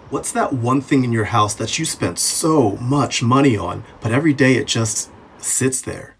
What's that one thing in your house that you spent so much money on, but every day it just sits there?